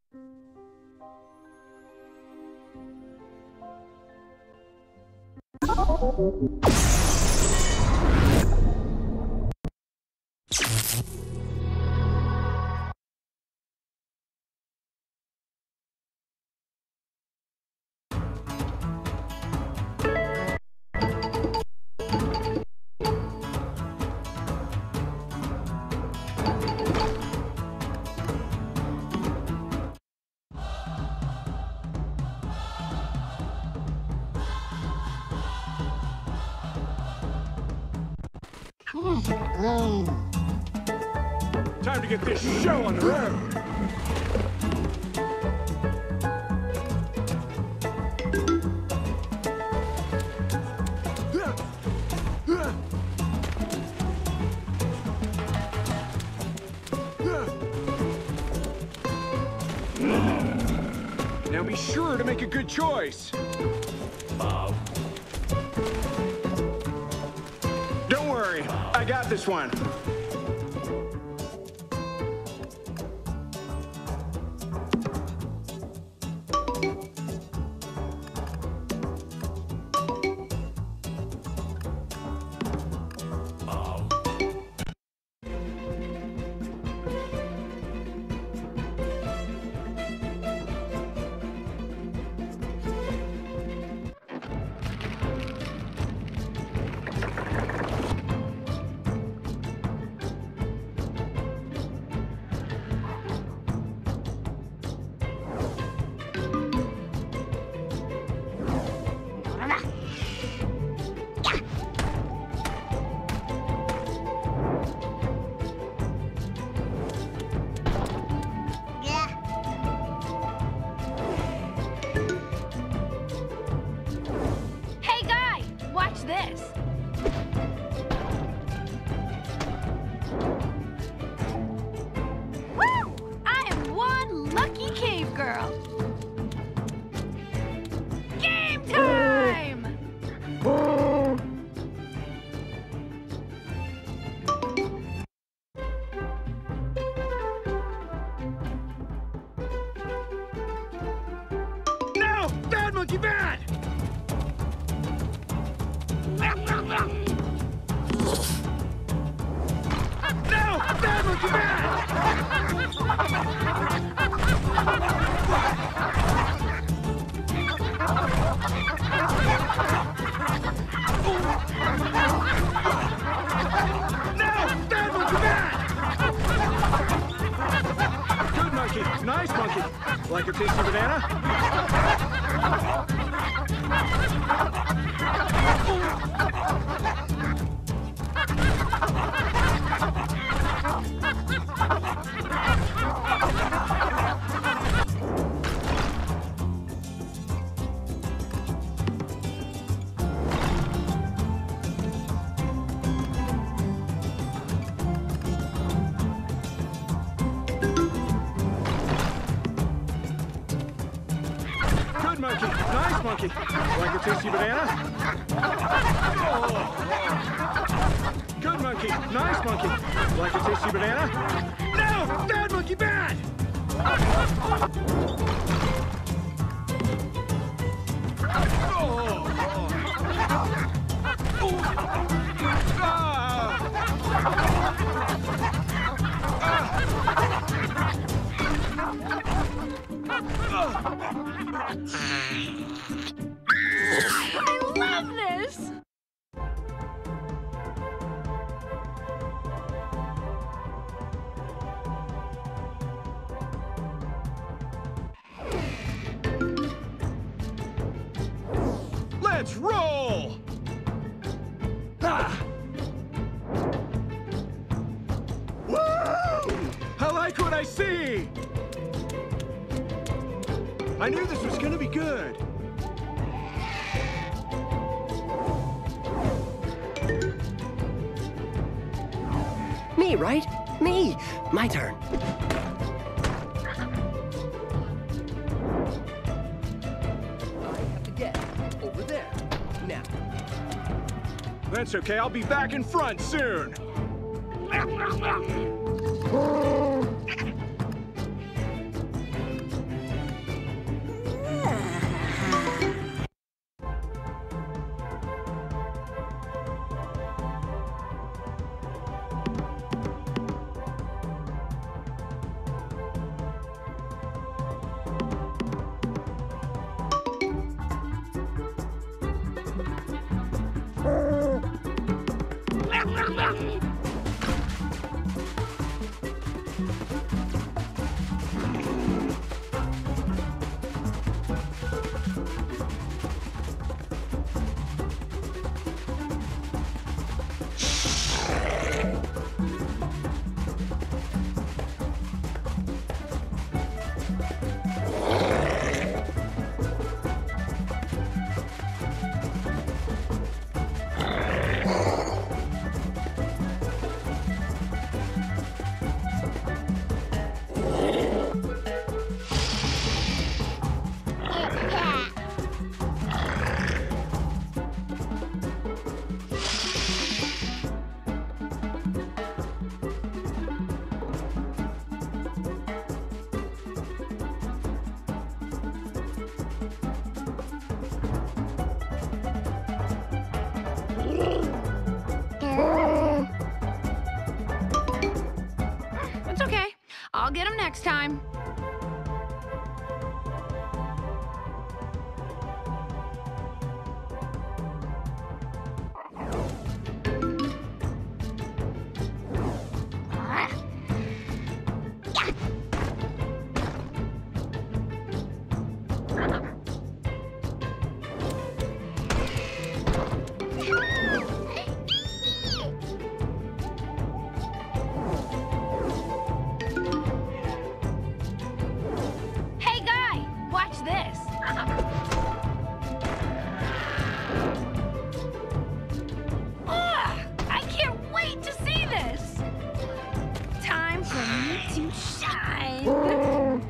Time to get this show on the road. Now be sure to make a good choice. Don't worry, I got this one. Nice monkey. Like a tasty banana? Monkey. Nice monkey. Like a tasty banana? Oh. Good monkey. Nice monkey. Like a tasty banana? No! Bad monkey, bad! I love this! Let's roll! Ah. Woo! I like what I see! I knew this was gonna be good. Me, right? Me! My turn. I have to get over there. Now. That's okay, I'll be back in front soon. I'll get him next time. Hey, guy, watch this. Ugh, I can't wait to see this. Time for me to shine.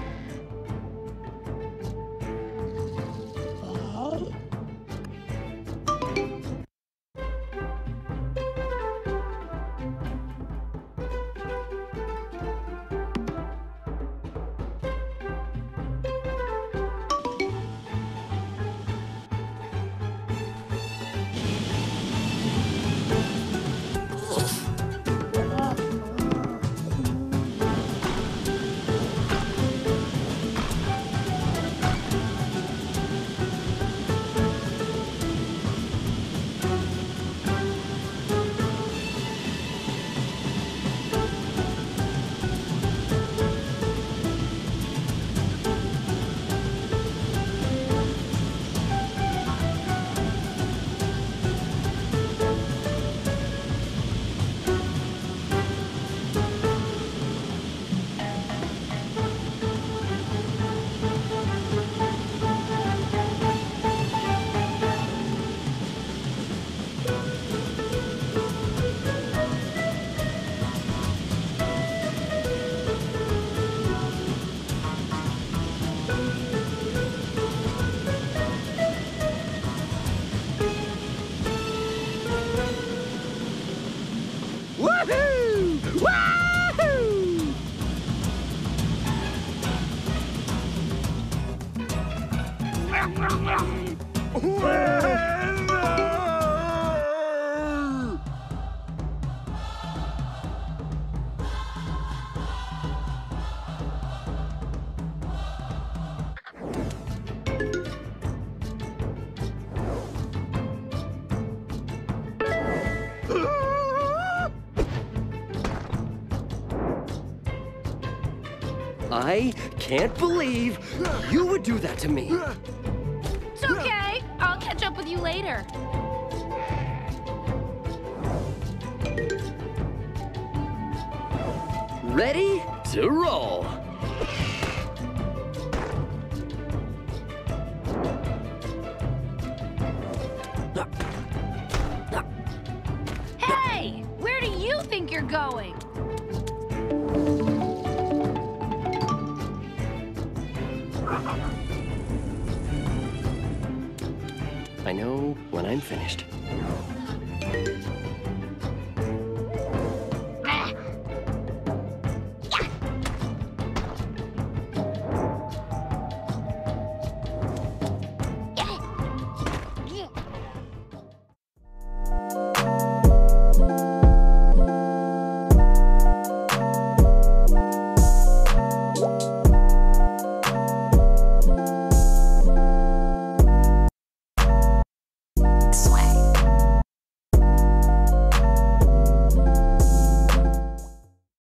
Woohoo! Woohoo! I can't believe you would do that to me. It's okay. I'll catch up with you later. Ready to roll. Hey, where do you think you're going? I know when I'm finished.